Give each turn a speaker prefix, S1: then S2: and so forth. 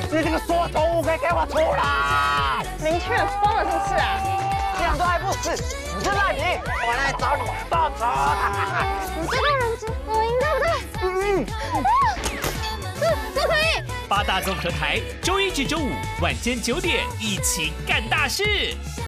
S1: 你这个缩头乌龟，给我出来！
S2: 林清远疯了是不是啊？
S1: 这样都还不死，你是赖皮！我来找你报仇！
S2: 你这个人质，我赢对不对？不可以！
S3: 八大综合台周1至周5晚间9点，一起干大事。